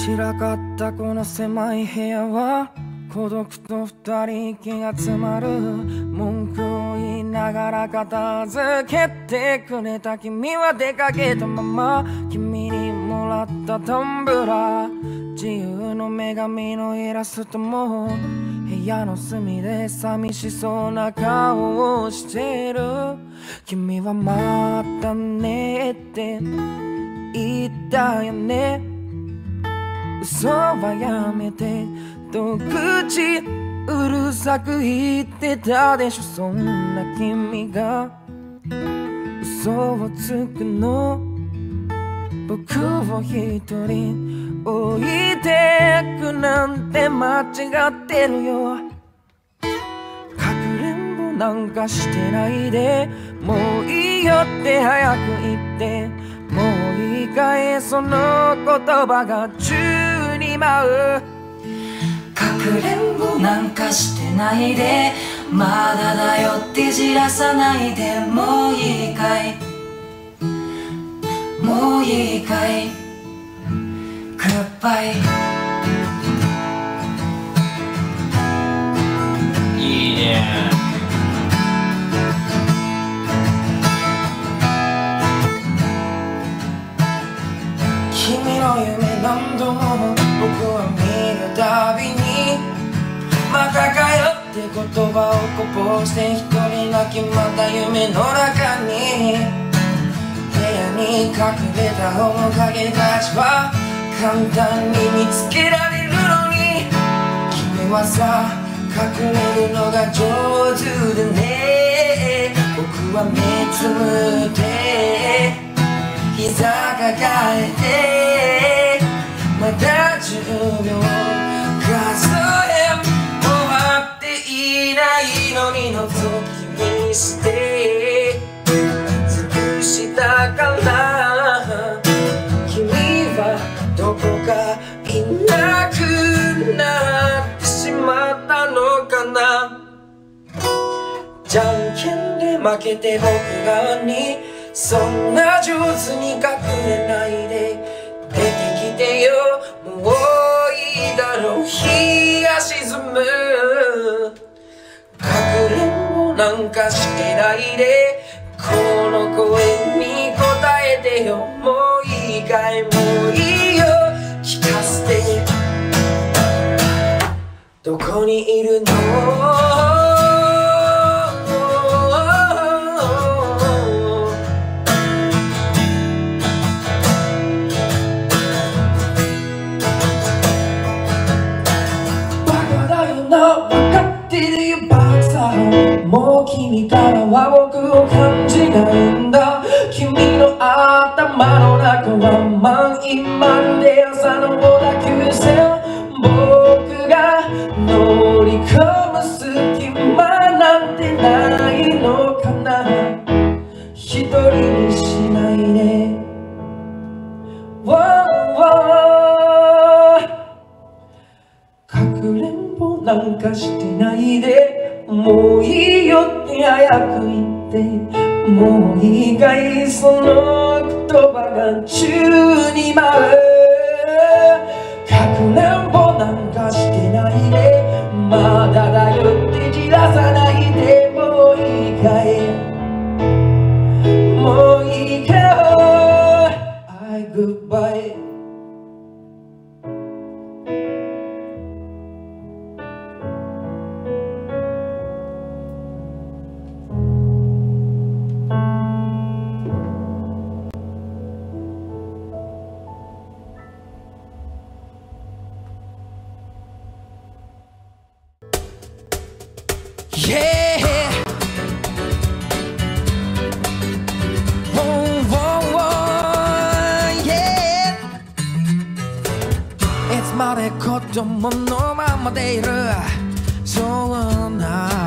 散らかったこの狭い部屋は孤独と二人息が詰まる。文句を言いながら片付けてくれた君は出かけたまま、君にもらったタンブラー、自由の女神のイラストも部屋の隅で寂しそうな顔をしている。君はまたねって言ったよね、嘘はやめてと口うるさく言ってたでしょ。そんな君が嘘をつくの、僕を一人置いてくなんて間違ってるよ。かくれんぼなんかしてないで、もういいよって早く言って、もういいかいその言葉が宙に舞う。 かくれんぼなんかしてないで、まだだよってじらさないで、もういいかいもういいかい、グッバイ。 いいね。 君の夢何度も僕は見るたびに、またかよって言葉をこぼして一人泣き、また夢の中に部屋に隠れた面影たちは簡単に見つけられるのに、君はさ隠れるのが上手でね。僕は目つむって膝抱えてまだ10秒数え終わっていないのに覗き見して尽くしたから君はどこかいなくなってしまったのかな。じゃんけんで負けて僕側に、そんな上手に隠れないで出てきてよ、もういいだろう日が沈む。かくれんぼなんかしてないで、この声に答えてよ、もういいかいもういいよ聞かせて、どこにいるの。もう君からは僕を感じないんだ。君の頭の中は満員満で朝の小田急線、僕が乗り込む隙間なんてないのかな。一人にしないで、かくれんぼなんかしてないで、もういいよって早く言って、もういいかいその言葉が宙に舞う。かくれんぼなんかしてないで、まだだよってじらさないで、もういいかいもういいかい、グッバイ。Yeah. Oh, oh, oh, yeah. いつまで子供のままでいる、そんな